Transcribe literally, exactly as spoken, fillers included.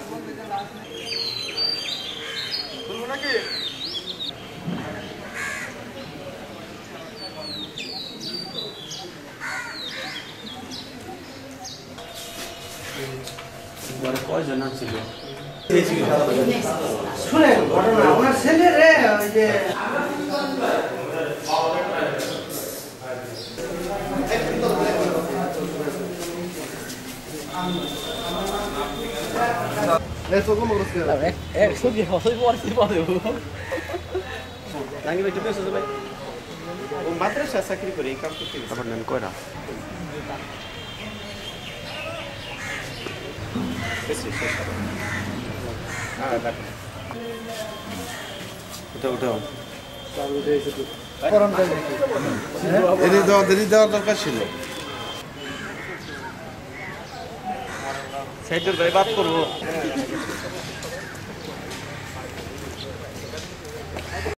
কয়জন ছিল শুনেন ঘটনা ওনার ছেলে রে ওই যে Eso como los que eh eso que soy por si puedo. Nangi betu beso sabai. O madrasa sakri kore kam করতে আবার নাম কয়রা বেশি শেষ হবে হ্যাঁ দেখ উঠো উঠো চালু দিয়েছে তো করম দেয় নাকি দেরি দাও দেরি দাও দরকার ছিল সাইডের ভাই বাত করব